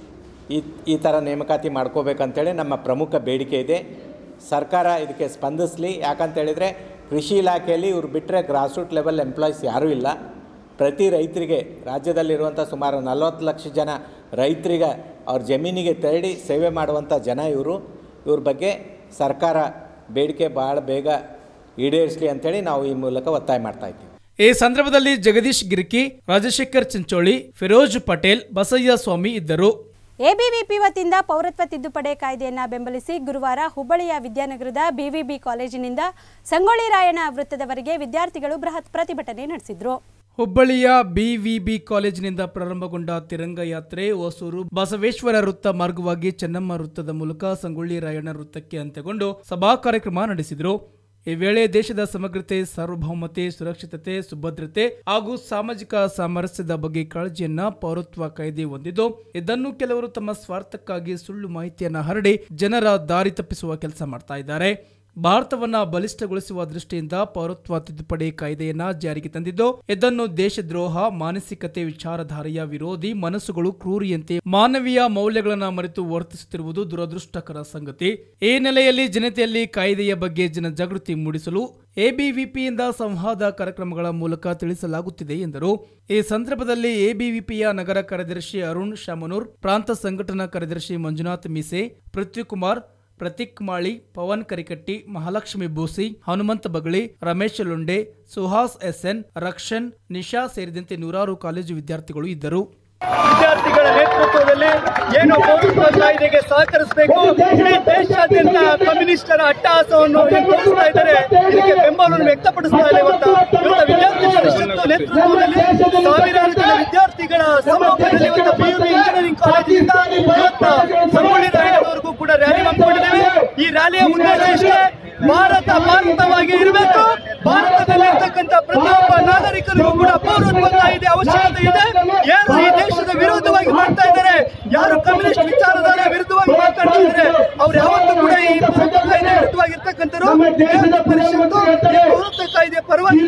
ಈ ಈ ಥರ ನೇಮಕಾತಿ ಮಾಡ್ಕೋಬೇಕಂತೇಳಿ ನಮ್ಮ ಪ್ರಮುಖ ಬೇಡಿಕೆ ಇದೆ. ಸರ್ಕಾರ ಇದಕ್ಕೆ ಸ್ಪಂದಿಸಲಿ. ಯಾಕಂತೇಳಿದರೆ ಕೃಷಿ ಇಲಾಖೆಯಲ್ಲಿ ಇವ್ರು ಬಿಟ್ಟರೆ ಗ್ರಾಸ್ ರೂಟ್ ಲೆವೆಲ್ ಎಂಪ್ಲಾಯೀಸ್ ಯಾರೂ ಇಲ್ಲ. ಪ್ರತಿ ರೈತರಿಗೆ ರಾಜ್ಯದಲ್ಲಿರುವಂಥ ಸುಮಾರು ನಲವತ್ತು ಲಕ್ಷ ಜನ ರೈತರಿಗೆ ಅವ್ರ ಜಮೀನಿಗೆ ತೆರಳಿ ಸೇವೆ ಮಾಡುವಂಥ ಜನ ಇವರು. ಇವ್ರ ಬಗ್ಗೆ ಸರ್ಕಾರ ಬೇಡಿಕೆ ಭಾಳ ಬೇಗ ಈಡೇರಿಸಲಿ ಅಂತೇಳಿ ನಾವು ಈ ಮೂಲಕ ಒತ್ತಾಯ ಮಾಡ್ತಾ ಇದ್ದೀವಿ. ಈ ಸಂದರ್ಭದಲ್ಲಿ ಜಗದೀಶ್ ಗಿರ್ಕಿ, ರಾಜಶೇಖರ್ ಚಿಂಚೋಳಿ, ಫಿರೋಜ್ ಪಟೇಲ್, ಬಸಯ್ಯ ಸ್ವಾಮಿ ಇದ್ದರು. ಎಬಿವಿಪಿ ವತಿಯಿಂದ ಪೌರತ್ವ ತಿದ್ದುಪಡಿ ಕಾಯ್ದೆಯನ್ನು ಬೆಂಬಲಿಸಿ ಗುರುವಾರ ಹುಬ್ಬಳ್ಳಿಯ ವಿದ್ಯಾನಗರದ ಬಿವಿಬಿ ಕಾಲೇಜಿನಿಂದ ಸಂಗೊಳ್ಳಿ ರಾಯಣ್ಣ ವೃತ್ತದವರೆಗೆ ವಿದ್ಯಾರ್ಥಿಗಳು ಬೃಹತ್ ಪ್ರತಿಭಟನೆ ನಡೆಸಿದರು. ಹುಬ್ಬಳ್ಳಿಯ ಬಿವಿಬಿ ಕಾಲೇಜಿನಿಂದ ಪ್ರಾರಂಭಗೊಂಡ ತಿರಂಗ ಯಾತ್ರೆ ಹೊಸೂರು ಬಸವೇಶ್ವರ ವೃತ್ತ ಮಾರ್ಗವಾಗಿ ಚೆನ್ನಮ್ಮ ವೃತ್ತದ ಮೂಲಕ ಸಂಗೊಳ್ಳಿ ರಾಯಣ್ಣ ವೃತ್ತಕ್ಕೆ ಅಂತ್ಯಗೊಂಡು ಸಭಾ ಕಾರ್ಯಕ್ರಮ ನಡೆಸಿದರು. ಈ ವೇಳೆ ದೇಶದ ಸಮಗ್ರತೆ, ಸಾರ್ವಭೌಮತೆ, ಸುರಕ್ಷಿತತೆ, ಸುಭದ್ರತೆ ಹಾಗೂ ಸಾಮಾಜಿಕ ಸಾಮರಸ್ಯದ ಬಗ್ಗೆ ಕಾಳಜಿಯನ್ನ ಪೌರತ್ವ ಕಾಯ್ದೆ ಹೊಂದಿದ್ದು, ಇದನ್ನು ಕೆಲವರು ತಮ್ಮ ಸ್ವಾರ್ಥಕ್ಕಾಗಿ ಸುಳ್ಳು ಮಾಹಿತಿಯನ್ನ ಹರಡಿ ಜನರ ದಾರಿ ತಪ್ಪಿಸುವ ಕೆಲಸ ಮಾಡ್ತಾ ಇದ್ದಾರೆ. ಭಾರತವನ್ನ ಬಲಿಷ್ಠಗೊಳಿಸುವ ದೃಷ್ಟಿಯಿಂದ ಪೌರತ್ವ ತಿದ್ದುಪಡಿ ಕಾಯ್ದೆಯನ್ನ ಜಾರಿಗೆ ತಂದಿದ್ದು, ಇದನ್ನು ದೇಶದ್ರೋಹ, ಮಾನಸಿಕತೆ, ವಿಚಾರಧಾರೆಯ ವಿರೋಧಿ ಮನಸ್ಸುಗಳು ಕ್ರೂರಿಯಂತೆ ಮಾನವೀಯ ಮೌಲ್ಯಗಳನ್ನು ಮರೆತು ವರ್ತಿಸುತ್ತಿರುವುದು ದುರದೃಷ್ಟಕರ ಸಂಗತಿ. ಈ ನೆಲೆಯಲ್ಲಿ ಜನತೆಯಲ್ಲಿ ಕಾಯ್ದೆಯ ಬಗ್ಗೆ ಜನಜಾಗೃತಿ ಮೂಡಿಸಲು ಎಬಿವಿಪಿಯಿಂದ ಸಂವಾದ ಕಾರ್ಯಕ್ರಮಗಳ ಮೂಲಕ ತಿಳಿಸಲಾಗುತ್ತಿದೆ ಎಂದರು. ಈ ಸಂದರ್ಭದಲ್ಲಿ ಎಬಿವಿಪಿಯ ನಗರ ಕಾರ್ಯದರ್ಶಿ ಅರುಣ್ ಶಾಮನೂರ್, ಪ್ರಾಂತ ಸಂಘಟನಾ ಕಾರ್ಯದರ್ಶಿ ಮಂಜುನಾಥ್ ಮೀಸೆ, ಪೃಥ್ವಿಕುಮಾರ್, ಪ್ರತೀಕ್ ಮಾಳಿ, ಪವನ್ ಕರಿಕಟ್ಟಿ, ಮಹಾಲಕ್ಷ್ಮಿ ಬೋಸಿ, ಹನುಮಂತ ಬಗಳಿ, ರಮೇಶ್ ಲುಂಡೆ, ಸುಹಾಸ್ ಎಸ್ಎನ್, ರಕ್ಷನ್, ನಿಶಾ ಸೇರಿದಂತೆ ನೂರಾರು ಕಾಲೇಜು ವಿದ್ಯಾರ್ಥಿಗಳು ಇದ್ದರು. ವಿದ್ಯಾರ್ಥಿಗಳ ನೇತೃತ್ವದಲ್ಲಿ ಏನು ಪೌರತ್ವ ಕಾಯ್ದೆಗೆ ಸಹಕರಿಸಬೇಕು, ಇಡೀ ದೇಶಾದ್ಯಂತ ಕಮ್ಯುನಿಸ್ಟರ ಅಟ್ಟಹಾಸವನ್ನು ತೋರಿಸ್ತಾ ಇದ್ದಾರೆ. ಇದಕ್ಕೆ ಬೆಂಬಲವನ್ನು ವ್ಯಕ್ತಪಡಿಸ್ತಾ ಇದೆ. ಇವತ್ತು ವಿದ್ಯಾರ್ಥಿ ಪರಿಷತ್ತು ನೇತೃತ್ವದಲ್ಲಿ ಸಾವಿರಾರು ಜನ ವಿದ್ಯಾರ್ಥಿಗಳ ಸಮ್ಮುಖದಲ್ಲಿ ಇವತ್ತು ಪಿಯುಬಿ ಇಂಜಿನಿಯರಿಂಗ್ ಕಾಲೇಜಿನಿಂದ ಇವತ್ತು ಸಂಗೊಳ್ಳಿ ರಾಯಣ್ಣವರೆಗೂ ಕೂಡ ರ್ಯಾಲಿ ಹಮ್ಮಿಕೊಂಡಿದ್ದೇವೆ. ಈ ರ್ಯಾಲಿಯ ಉದ್ದೇಶ ಇಷ್ಟೇ, ಭಾರತ ಭಾರತವಾಗಿ ಇರಬೇಕು. ಭಾರತದಲ್ಲಿ ಇರ್ತಕ್ಕಂಥ ಪ್ರತಿಯೊಬ್ಬ ನಾಗರಿಕರಿಗೂ ಕೂಡ ಪೌರತ್ವ ಕಾಯ್ದೆ ಅವಶ್ಯಕತೆ ಇದೆ. ಯಾರು ಈ ದೇಶದ ವಿರೋಧವಾಗಿ ಮಾಡ್ತಾ ಇದ್ದಾರೆ, ಯಾರು ಕಮ್ಯುನಿಸ್ಟ್ ವಿಚಾರಧಾರೆ ವಿರುದ್ಧವಾಗಿ ಮಾತಾಡ್ತಿದ್ದಾರೆ, ಅವ್ರು ಯಾವತ್ತೂ ಕೂಡ ಈ ಪೌರತ್ವ ಕಾಯ್ದೆ ವಿರುದ್ಧವಾಗಿರ್ತಕ್ಕಂಥರು. ಪರಿಷತ್ತು ಪೌರತ್ವ ಕಾಯ್ದೆ ಪರವಾಗಿ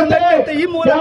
ಈ ಮೂಲಕ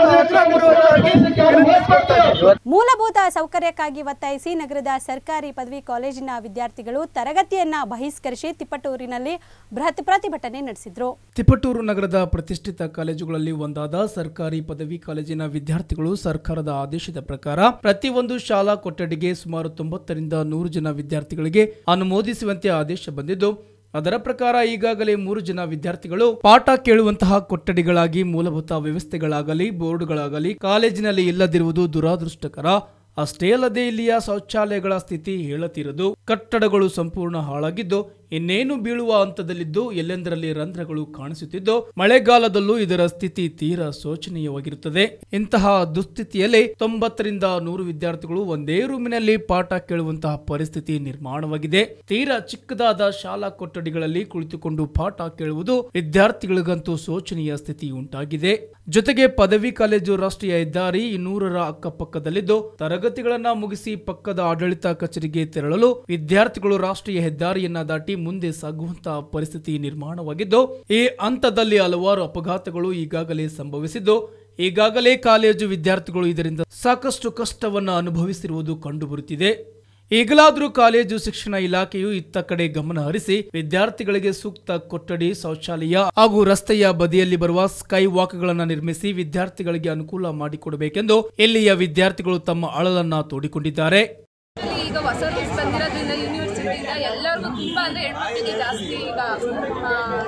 ಮೂಲಭೂತ ಸೌಕರ್ಯಕ್ಕಾಗಿ ಒತ್ತಾಯಿಸಿ ನಗರದ ಸರ್ಕಾರಿ ಪದವಿ ಕಾಲೇಜಿನ ವಿದ್ಯಾರ್ಥಿಗಳು ತರಗತಿಯನ್ನ ಬಹಿಷ್ಕರಿಸಿ ತಿಪಟೂರಿನಲ್ಲಿ ಬೃಹತ್ ಪ್ರತಿಭಟನೆ ನಡೆಸಿದ್ರು. ತಿಪಟೂರು ನಗರದ ಪ್ರತಿಷ್ಠಿತ ಕಾಲೇಜುಗಳಲ್ಲಿ ಒಂದಾದ ಸರ್ಕಾರಿ ಪದವಿ ಕಾಲೇಜಿನ ವಿದ್ಯಾರ್ಥಿಗಳು ಸರ್ಕಾರದ ಆದೇಶದ ಪ್ರಕಾರ ಪ್ರತಿಯೊಂದು ಶಾಲಾ ಕೊಠಡಿಗೆ ಸುಮಾರು ತೊಂಬತ್ತರಿಂದ ನೂರು ಜನ ವಿದ್ಯಾರ್ಥಿಗಳಿಗೆ ಅನುಮೋದಿಸುವಂತೆ ಆದೇಶ ಬಂದಿದ್ದು, ಅದರ ಪ್ರಕಾರ ಈಗಾಗಲೇ ಮೂರು ಜನ ವಿದ್ಯಾರ್ಥಿಗಳು ಪಾಠ ಕೇಳುವಂತಹ ಕೊಠಡಿಗಳಾಗಿ ಮೂಲಭೂತ ವ್ಯವಸ್ಥೆಗಳಾಗಲಿ ಬೋರ್ಡ್ಗಳಾಗಲಿ ಕಾಲೇಜಿನಲ್ಲಿ ಇಲ್ಲದಿರುವುದು ದುರಾದೃಷ್ಟಕರ. ಅಷ್ಟೇ ಅಲ್ಲದೆ ಇಲ್ಲಿಯ ಶೌಚಾಲಯಗಳ ಸ್ಥಿತಿ ಹೇಳತಿರದು. ಕಟ್ಟಡಗಳು ಸಂಪೂರ್ಣ ಹಾಳಾಗಿದ್ದು ಇನ್ನೇನು ಬೀಳುವ ಹಂತದಲ್ಲಿದ್ದು ಎಲ್ಲೆಂದರಲ್ಲಿ ರಂಧ್ರಗಳು ಕಾಣಿಸುತ್ತಿದ್ದು ಮಳೆಗಾಲದಲ್ಲೂ ಇದರ ಸ್ಥಿತಿ ತೀರಾ ಶೋಚನೀಯವಾಗಿರುತ್ತದೆ. ಇಂತಹ ದುಸ್ಥಿತಿಯಲ್ಲಿ ತೊಂಬತ್ತರಿಂದ ನೂರು ವಿದ್ಯಾರ್ಥಿಗಳು ಒಂದೇ ರೂಮಿನಲ್ಲಿ ಪಾಠ ಕೇಳುವಂತಹ ಪರಿಸ್ಥಿತಿ ನಿರ್ಮಾಣವಾಗಿದೆ. ತೀರಾ ಚಿಕ್ಕದಾದ ಶಾಲಾ ಕೊಠಡಿಗಳಲ್ಲಿ ಕುಳಿತುಕೊಂಡು ಪಾಠ ಕೇಳುವುದು ವಿದ್ಯಾರ್ಥಿಗಳಿಗಂತೂ ಶೋಚನೀಯ ಸ್ಥಿತಿ ಉಂಟಾಗಿದೆ. ಜೊತೆಗೆ ಪದವಿ ಕಾಲೇಜು ರಾಷ್ಟ್ರೀಯ ಹೆದ್ದಾರಿ ಇನ್ನೂರರ ಅಕ್ಕಪಕ್ಕದಲ್ಲಿದ್ದು ತರಗತಿಗಳನ್ನ ಮುಗಿಸಿ ಪಕ್ಕದ ಆಡಳಿತ ಕಚೇರಿಗೆ ತೆರಳಲು ವಿದ್ಯಾರ್ಥಿಗಳು ರಾಷ್ಟ್ರೀಯ ಹೆದ್ದಾರಿಯನ್ನ ದಾಟಿ ಮುಂದೆ ಸಾಗುವಂತಹ ಪರಿಸ್ಥಿತಿ ನಿರ್ಮಾಣವಾಗಿದ್ದು, ಈ ಹಂತದಲ್ಲಿ ಹಲವಾರು ಅಪಘಾತಗಳು ಈಗಾಗಲೇ ಸಂಭವಿಸಿದ್ದು ಈಗಾಗಲೇ ಕಾಲೇಜು ವಿದ್ಯಾರ್ಥಿಗಳು ಇದರಿಂದ ಸಾಕಷ್ಟು ಕಷ್ಟವನ್ನು ಅನುಭವಿಸಿರುವುದು ಕಂಡುಬರುತ್ತಿದೆ. ಈಗಲಾದರೂ ಕಾಲೇಜು ಶಿಕ್ಷಣ ಇಲಾಖೆಯು ಇತ್ತ ಕಡೆ ಗಮನ ಹರಿಸಿ ವಿದ್ಯಾರ್ಥಿಗಳಿಗೆ ಸೂಕ್ತ ಕೊಠಡಿ, ಶೌಚಾಲಯ ಹಾಗೂ ರಸ್ತೆಯ ಬದಿಯಲ್ಲಿ ಬರುವ ಸ್ಕೈ ವಾಕ್ಗಳನ್ನು ನಿರ್ಮಿಸಿ ವಿದ್ಯಾರ್ಥಿಗಳಿಗೆ ಅನುಕೂಲ ಮಾಡಿಕೊಡಬೇಕೆಂದು ಇಲ್ಲಿಯ ವಿದ್ಯಾರ್ಥಿಗಳು ತಮ್ಮ ಅಳಲನ್ನ ತೋಡಿಕೊಂಡಿದ್ದಾರೆ. ಈಗ ಹೊಸ ರೂಲ್ಸ್ ಬಂದಿರೋದ್ರಿಂದ ಯೂನಿವರ್ಸಿಟಿಯಿಂದ ಎಲ್ಲರಿಗೂ ತುಂಬ ಅಂದರೆ ಹೆಣ್ಮಕ್ಳಿಗೆ ಜಾಸ್ತಿ ಈಗ ನೋವಾಗಿದೆ.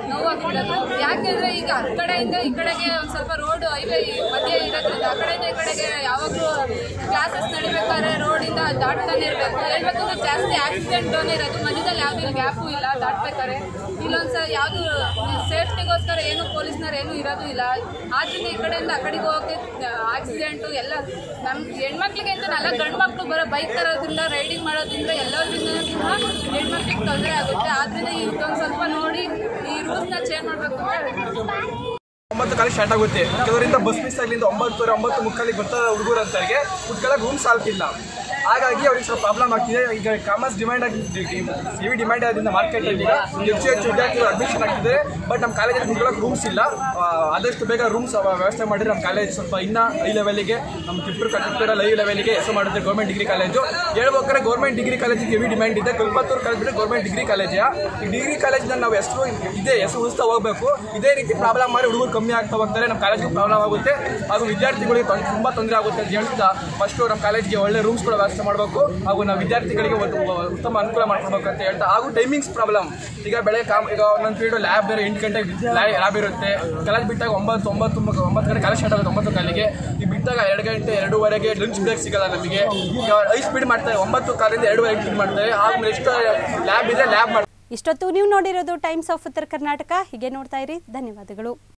ಇರೋದು. ಯಾಕೆಂದ್ರೆ ಈಗ ಆ ಕಡೆಯಿಂದ ಈ ಕಡೆಗೆ ಒಂದು ಸ್ವಲ್ಪ ರೋಡ್ ಹೈವೇ ಮಧ್ಯೆ ಇರೋದ್ರಿಂದ ಆ ಕಡೆಯಿಂದ ಈ ಕಡೆಗೆ ಯಾವಾಗಲೂ ಕ್ಲಾಸಸ್ ನಡಿಬೇಕಾದ್ರೆ ರೋಡಿಂದ ದಾಟ್ತಾನೆ ಇರಬೇಕು. ಹೇಳ್ಬೇಕಂದ್ರೆ ಜಾಸ್ತಿ ಆಕ್ಸಿಡೆಂಟೇ ಇರೋದು. ಮಧ್ಯದಲ್ಲಿ ಯಾವುದೇ ಗ್ಯಾಪು ಇಲ್ಲ ದಾಟ್ಬೇಕಾದ್ರೆ. ಇಲ್ಲೊಂದ್ಸಲ ಯಾವುದು ಸೇಫ್ಟಿಗೋಸ್ಕರ ಏನು ಪೊಲೀಸ್ನವ್ರು ಏನೂ ಇರೋದು ಇಲ್ಲ. ಆದ್ರಿಂದ ಈ ಕಡೆಯಿಂದ ಆ ಕಡೆಗೆ ಹೋಗೋಕ್ಕೆ ಆಕ್ಸಿಡೆಂಟು ಎಲ್ಲ ನಮ್ಮ ಹೆಣ್ಮಕ್ಳಿಗೆ ಅಂತ ಅಲ್ಲ, ಗಂಡು ಮಕ್ಕಳು ಬರೋ ಬೈಕ್ ತರೋದ್ರಿಂದ ರೈಡಿಂಗ್ ಮಾಡೋದ್ರಿಂದ ಎಲ್ಲರಿಗೂ ಸಹ ಹೆಣ್ಮಕ್ಳಿಗೆ ತೊಂದರೆ ಆಗುತ್ತೆ. ಆದ್ರಿಂದ ಇದೊಂದು ಸ್ವಲ್ಪ ನೋಡಿ ಈ ರೂಲ್ಸ್ನ ಚೇಂಜ್ ಮಾಡಬೇಕು ಅಂತ. ಒಂಬತ್ತು ಕಾಲಿಗೆ ಸ್ಟಾರ್ಟ್ ಆಗುತ್ತೆ. ಕೆಲವರಿಂದ ಬಸ್ ಮಿಸ್ ಆಗಲಿಂದ ಒಂಬತ್ತುವರೆ ಒಂಬತ್ತು ಮುಕ್ಕಾಲಿಗೆ ಬರ್ತಾರೆ ಹುಡುಗರು ಅಂತಾರಿಗೆ ಕುತ್ಕೊಳ್ಳೋಕೆ ರೂಮ್ ಸಾಲ್ತಿಲ್ಲ. ಹಾಗಾಗಿ ಅವ್ರಿಗೆ ಸ್ವಲ್ಪ ಪ್ರಾಬ್ಲಮ್ ಆಗ್ತಿದೆ. ಈಗ ಕಾಮರ್ಸ್ ಡಿಮ್ಯಾಂಡ್ ಆಗಿ ಹೆವಿ ಡಿಮ್ಯಾಂಡ್ ಆದ್ರಿಂದ ಮಾರ್ಕೆಟಲ್ಲಿ ಈಗ ಹೆಚ್ಚು ಹೆಚ್ಚು ವಿದ್ಯಾರ್ಥಿಗಳು ಅಡ್ಮಿಷನ್ ಆಗ್ತಿದ್ದಾರೆ. ಬಟ್ ನಮ್ಮ ಕಾಲೇಜಲ್ಲಿ ಕುತ್ಕೊಳ್ಳೋಕೆ ರೂಮ್ಸ್ ಇಲ್ಲ. ಆದಷ್ಟು ಬೇಗ ರೂಮ್ಸ್ ವ್ಯವಸ್ಥೆ ಮಾಡಿದ್ರೆ ನಮ್ಮ ಕಾಲೇಜ್ ಸ್ವಲ್ಪ ಇನ್ನೂ ಐ ಲೆವೆಲಿಗೆ ನಮ್ಮ ತಿಪ್ಪೂರು ತಿಪ್ಪೂರಲ್ಲಿ ಐ ಲೆವೆಲಿಗೆ ಹೆಸರು ಮಾಡಿದ್ರೆ ಗೌರ್ಮೆಂಟ್ ಡಿಗ್ರಿ ಕಾಲೇಜು. ಹೇಳ್ಬೇಕಾದ್ರೆ ಗೌರ್ಮೆಂಟ್ ಡಿಗ್ರಿ ಕಾಲೇಜಿಗೆ ಹೆವಿ ಡಿಮ್ಯಾಂಡ್ ಇದೆ. ಕಲ್ಪತ್ತೂರು ಕಾಲೇಜ್ ಬಿಟ್ಟರೆ ಗೌರ್ಮೆಂಟ್ ಡಿಗ್ರಿ ಕಾಲೇಜ್. ಈ ಡಿಗ್ರಿ ಕಾಲೇಜ್ನ ನಾವು ಹೆಸರು ಇದೇ ಹೆಸರು ಉಳಿಸ್ತಾ ಹೋಗಬೇಕು. ಇದೇ ರೀತಿ ಪ್ರಾಬ್ಲಮ್ ಮಾಡಿ ಹುಡುಗರು ಕಮ್ಮಿ ಆಗ್ತಾ ಹೋಗ್ತಾರೆ. ನಮ್ಮ ಕಾಲೇಜಿಗೆ ಪ್ರಾಬ್ಲಮ್ ಆಗುತ್ತೆ. ಹಾಗೂ ವಿದ್ಯಾರ್ಥಿಗಳಿಗೆ ತುಂಬ ತೊಂದರೆ ಆಗುತ್ತೆ ಅಂತ ಹೇಳ್ತಾ ಫಸ್ಟು ನಮ್ಮ ಕಾಲೇಜ್ಗೆ ಒಳ್ಳೆ ರೂಮ್ಸ್ ಕೂಡ ವ್ಯವಸ್ಥೆ ಮಾಡಬೇಕು. ಹಾಗೂ ನಾವು ವಿದ್ಯಾರ್ಥಿಗಳಿಗೆ ಒಂದು ಉತ್ತಮ ಅನುಕೂಲ ಮಾಡ್ಕೊಬೇಕು ಅಂತ ಹೇಳ್ತಾ. ಹಾಗೂ ಟೈಮಿಂಗ್ಸ್ ಪ್ರಾಬ್ಲಮ್. ಈಗ ಬೆಳಗ್ಗೆ ಕಾಮ್ ಈಗ ಒಂದೊಂದು ಪೀರಿಯಡ್ ಲ್ಯಾಬ್ ಬೇರೆ ಎಂಟು ಗಂಟೆಗೆ ಲ್ಯಾಬ್ ಇರುತ್ತೆ. ಕಾಲೇಜ್ ಬಿಟ್ಟಾಗ ಒಂಬತ್ತು ಒಂಬತ್ತು ಒಂಬತ್ತು ಗಂಟೆ ಕಾಲೇಜ್ ಸ್ಟಾರ್ಟ್ ಆಗುತ್ತೆ. ಒಂಬತ್ತು ಕಾಲಿಗೆ ಈಗ ಬಿಟ್ಟಾಗ ಎರಡು ಗಂಟೆ ಎರಡೂವರೆಗೆ ಲಂಚ್ ಬ್ರೇಕ್ ಸಿಗಲ್ಲ ನಮಗೆ. ಈಗ ಐದು ಸ್ಪೀಡ್ ಮಾಡ್ತಾರೆ. ಒಂಬತ್ತು ಕಾಲಿಂದ ಎರಡೂವರೆ ಸ್ಪೀಡ್ ಮಾಡ್ತಾರೆ. ಹಾಗೂ ನೆಕ್ಸ್ಟ್ ಲ್ಯಾಬ್ ಇದೆ ಲ್ಯಾಬ್ ಮಾಡ್ತಾರೆ. ಇಷ್ಟೊತ್ತು ನೀವು ನೋಡಿರೋದು ಟೈಮ್ಸ್ ಆಫ್ ಉತ್ತರ ಕರ್ನಾಟಕ. ಹೀಗೆ ನೋಡ್ತಾ ಇರಿ. ಧನ್ಯವಾದಗಳು.